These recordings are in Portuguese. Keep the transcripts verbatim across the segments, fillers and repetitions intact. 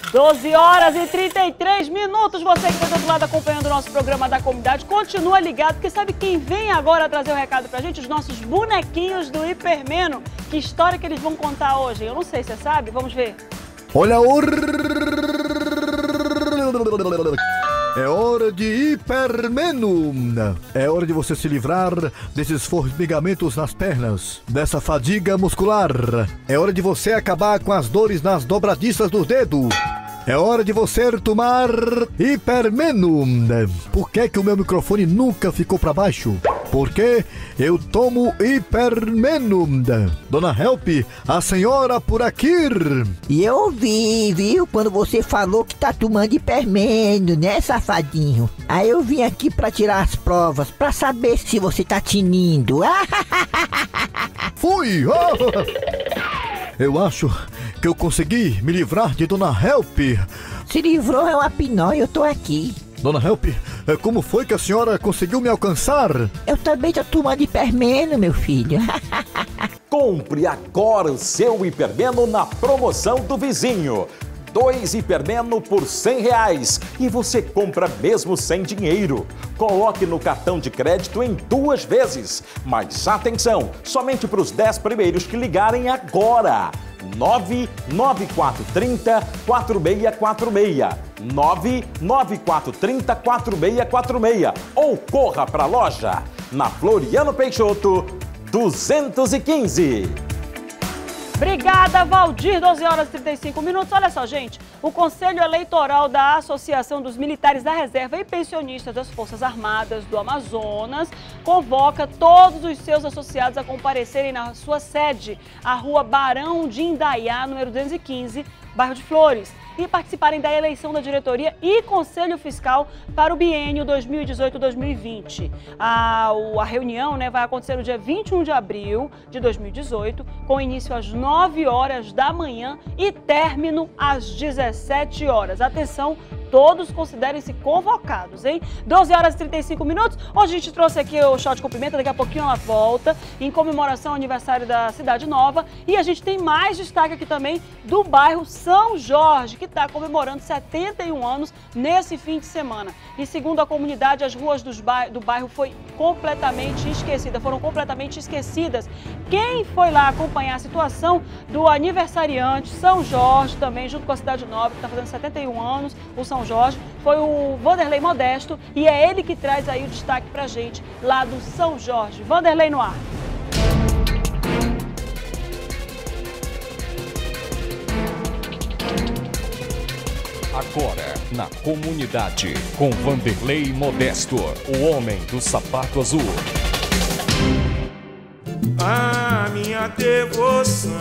doze horas e trinta e três minutos. Você que está do outro lado acompanhando o nosso programa da comunidade, continua ligado, porque sabe quem vem agora trazer o recado pra gente? Os nossos bonequinhos do Hipermeno. Que história que eles vão contar hoje? Eu não sei, você sabe? Vamos ver. Olha, or... é hora de Hipermeno. É hora de você se livrar desses formigamentos nas pernas, dessa fadiga muscular. É hora de você acabar com as dores nas dobradiças dos dedos. É hora de você tomar Hipermeno. Por que que o meu microfone nunca ficou para baixo? Porque eu tomo Hipermeno. Dona Help, a senhora por aqui. E eu ouvi, viu, quando você falou que tá tomando Hipermeno, né, safadinho? Aí eu vim aqui pra tirar as provas, pra saber se você tá tinindo. Fui! Eu acho que eu consegui me livrar de Dona Help. Se livrou é uma pinóia, eu tô aqui. Dona Help, como foi que a senhora conseguiu me alcançar? Eu também tô tomando Hipermeno, meu filho. Compre agora o seu Hipermeno na promoção do vizinho. Dois Hipermeno por cem reais e você compra mesmo sem dinheiro. Coloque no cartão de crédito em duas vezes. Mas atenção, somente para os dez primeiros que ligarem agora. nove nove quatro três zero quatro seis quatro seis. nove nove quatro três zero quatro seis quatro seis. Ou corra para a loja. Na Floriano Peixoto, duzentos e quinze. Obrigada, Valdir. doze horas e trinta e cinco minutos. Olha só, gente. O Conselho Eleitoral da Associação dos Militares da Reserva e Pensionistas das Forças Armadas do Amazonas convoca todos os seus associados a comparecerem na sua sede, a Rua Barão de Indaiá, número duzentos e quinze, bairro de Flores, e participarem da eleição da diretoria e Conselho Fiscal para o biênio dois mil e dezoito a dois mil e vinte. A, a reunião, né, vai acontecer no dia vinte e um de abril de dois mil e dezoito, com início às nove horas da manhã e término às dezessete horas. Atenção, todos considerem-se convocados, hein? doze horas e trinta e cinco minutos. Hoje a gente trouxe aqui o Shot Cumprimenta, daqui a pouquinho ela volta, em comemoração ao aniversário da Cidade Nova. E a gente tem mais destaque aqui também do bairro São Jorge, que está comemorando setenta e um anos nesse fim de semana. E segundo a comunidade, as ruas dos bairro, do bairro foi completamente esquecida, foram completamente esquecidas. Quem foi lá acompanhar a situação do aniversariante São Jorge, também junto com a Cidade Nova, que está fazendo setenta e um anos, o São Jorge, foi o Vanderlei Modesto, e é ele que traz aí o destaque pra gente lá do São Jorge. Vanderlei no ar. Agora, na comunidade, com Vanderlei Modesto, o homem do sapato azul. A minha devoção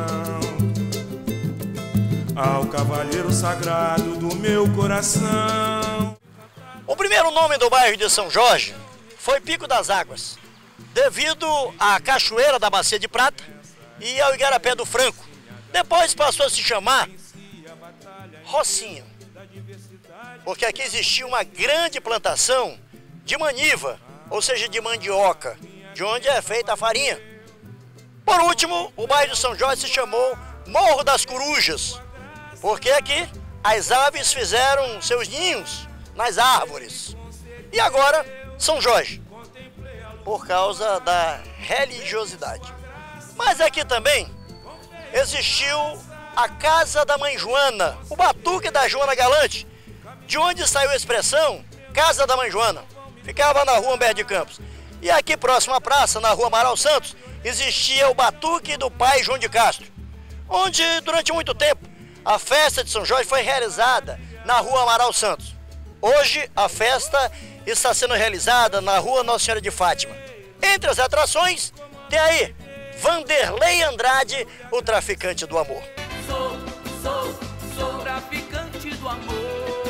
ao cavaleiro sagrado do meu coração. O primeiro nome do bairro de São Jorge foi Pico das Águas, devido à Cachoeira da Bacia de Prata e ao Igarapé do Franco. Depois passou a se chamar Rocinha, porque aqui existia uma grande plantação de maniva, ou seja, de mandioca, de onde é feita a farinha. Por último, o bairro de São Jorge se chamou Morro das Corujas, porque aqui as aves fizeram seus ninhos nas árvores. E agora, São Jorge, por causa da religiosidade. Mas aqui também existiu a Casa da Mãe Joana, o batuque da Joana Galante, de onde saiu a expressão Casa da Mãe Joana. Ficava na rua Humberto de Campos. E aqui próximo à praça, na rua Amaral Santos, existia o batuque do pai João de Castro, onde durante muito tempo a festa de São Jorge foi realizada na rua Amaral Santos. Hoje a festa está sendo realizada na rua Nossa Senhora de Fátima. Entre as atrações, tem aí Vanderlei Andrade, o traficante do amor. Sou, sou, sou traficante do amor.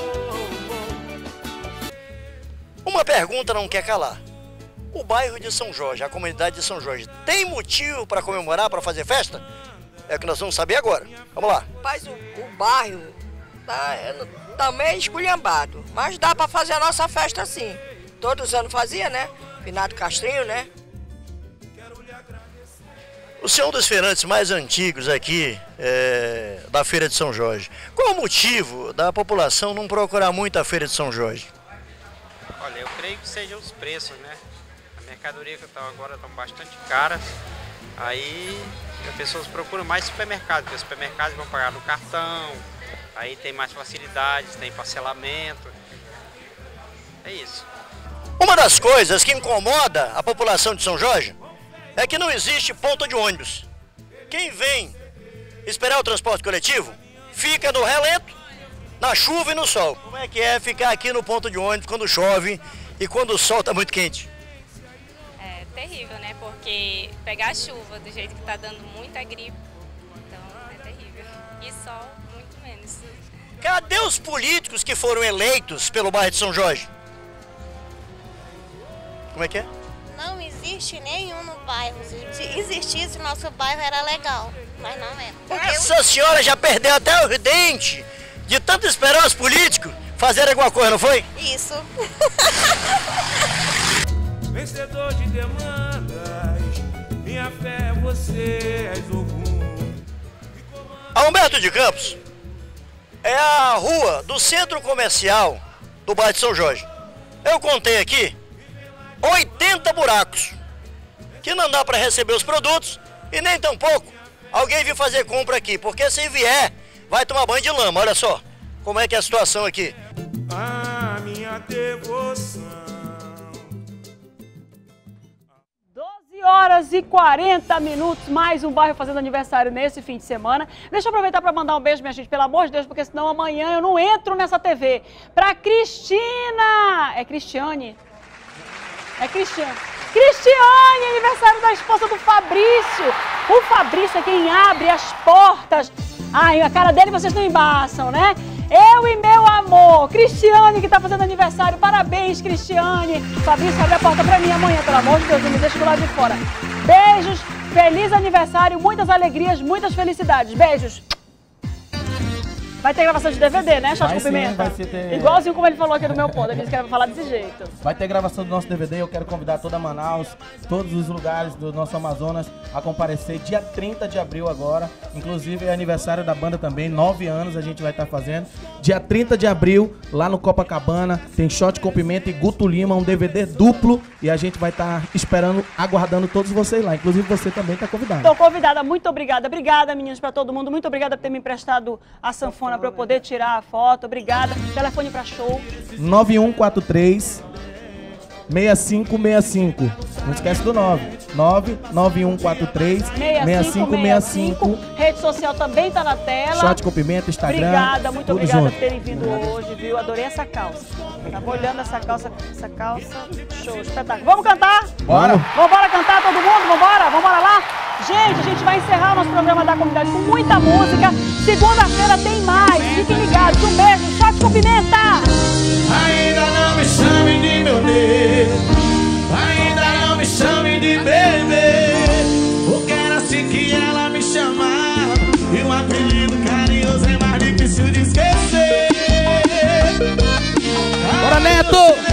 Uma pergunta não quer calar. O bairro de São Jorge, a comunidade de São Jorge, tem motivo para comemorar, para fazer festa? É o que nós vamos saber agora. Vamos lá. Rapaz, o, o bairro tá, tá meio esculhambado, mas dá para fazer a nossa festa sim. Todos os anos fazia, né? Finado Castrinho, né? O senhor é um dos feirantes mais antigos aqui é, da Feira de São Jorge. Qual o motivo da população não procurar muito a Feira de São Jorge? Olha, eu creio que sejam os preços, né? A mercadoria que está agora estão bastante caras. Aí as pessoas procuram mais supermercado, porque os supermercados vão pagar no cartão, aí tem mais facilidades, tem parcelamento. É isso. Uma das coisas que incomoda a população de São Jorge é que não existe ponto de ônibus. Quem vem esperar o transporte coletivo fica no relento, na chuva e no sol. Como é que é ficar aqui no ponto de ônibus quando chove e quando o sol está muito quente? É terrível, né? Porque pegar chuva do jeito que está dando muita gripe, então é terrível. E sol, muito menos. Cadê os políticos que foram eleitos pelo bairro de São Jorge? Como é que é? Não existe nenhum no bairro. Se existisse, nosso bairro era legal, mas não é. Porque Essa eu... senhora já perdeu até os dentes de tanto esperar os políticos fazerem alguma coisa, não foi? Isso. Vencedor de demandas, minha fé é você, és Ogum. A Humberto de Campos é a rua do centro comercial do bairro de São Jorge. Eu contei aqui oitenta buracos, que não dá para receber os produtos e nem tampouco alguém vir fazer compra aqui, porque se vier, vai tomar banho de lama. Olha só como é que é a situação aqui. A minha devoção. doze horas e quarenta minutos, mais um bairro fazendo aniversário nesse fim de semana. Deixa eu aproveitar para mandar um beijo, minha gente, pelo amor de Deus, porque senão amanhã eu não entro nessa T V. Pra Cristina! É Cristiane? É Cristiane. Cristiane, aniversário da esposa do Fabrício. O Fabrício é quem abre as portas. Ai, a cara dele vocês não embaçam, né? Eu e meu amor. Cristiane, que tá fazendo aniversário. Parabéns, Cristiane. Fabrício, abre a porta pra mim amanhã, pelo amor de Deus, não me deixa do lado de fora. Beijos, feliz aniversário, muitas alegrias, muitas felicidades. Beijos. Vai ter gravação de D V D, né, Chato com Pimenta? Vai ter... Igualzinho como ele falou aqui no meu ponto, ele disse que era pra falar desse jeito. Vai ter gravação do nosso D V D, eu quero convidar toda Manaus, todos os lugares do nosso Amazonas a comparecer dia trinta de abril agora. Inclusive é aniversário da banda também, nove anos a gente vai estar fazendo. Dia trinta de abril, lá no Copacabana, tem Shot com Pimenta e Guto Lima, um D V D duplo. E a gente vai estar esperando, aguardando todos vocês lá. Inclusive você também está convidado. Estou convidada, muito obrigada. Obrigada, meninos, para todo mundo. Muito obrigada por ter me emprestado a sanfona para eu poder tirar a foto. Obrigada. Telefone para show. nove um quatro três, seis cinco seis cinco. Não esquece do nove. nove nove um quatro três, seis cinco seis cinco. Rede social também tá na tela. Shot com Pimenta, Instagram. Obrigada, muito obrigada junto. por terem vindo hoje, viu? Adorei essa calça. Tava olhando essa calça, essa calça. Show, espetáculo. Vamos cantar? Bora. Vamos embora cantar todo mundo? Vambora? Vambora lá? Gente, a gente vai encerrar o nosso programa da comunidade com muita música. Segunda-feira tem mais. Fiquem ligados. Um beijo. Shot com Pimenta. Ainda não me chame de meu Deus. Ainda não me chame de bebê, porque era assim que ela me chamava. E um apelido carinhoso é mais difícil de esquecer. Bora, Neto!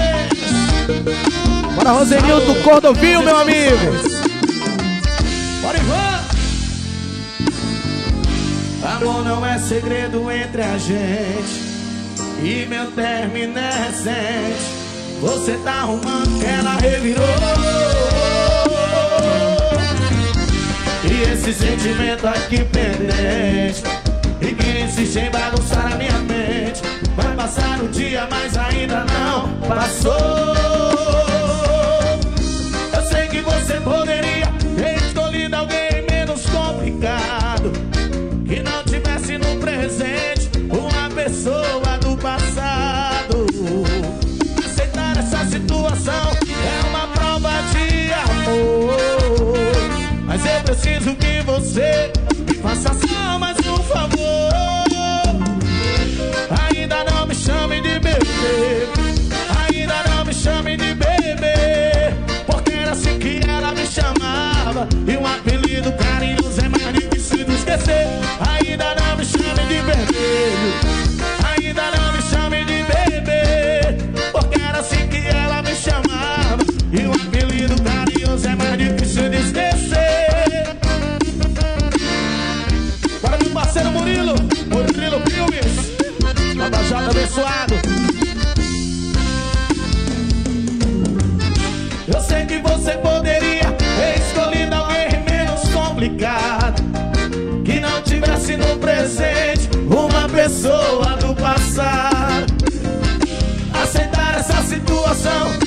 Bora, Rosenildo Cordovil, meu amigo! Bora, Ivan! Amor não é segredo entre a gente, e meu término é recente. Você tá arrumando que ela revirou, e esse sentimento aqui pendente, e que insiste em bagunçar a minha mente. Vai passar o dia, mas ainda não passou. Eu sei que você poderia ter escolhido alguém menos complicado, que não tivesse no presente uma pessoa do passado. Essa situação é uma prova de amor, mas eu preciso que você me faça só mais um favor. Ainda não me chame de bebê, ainda não me chame de bebê, porque era assim que ela me chamava, e um apelido carinhoso é mais difícil de esquecer. Ainda não me chame de vermelho, ainda não me chame de bebê, porque era assim que ela me chamava, e um apelido carinhoso é mais difícil de esquecer. abençoado. Eu sei que você poderia ter escolhido alguém menos complicado, que não tivesse no presente uma pessoa do passado. Aceitar essa situação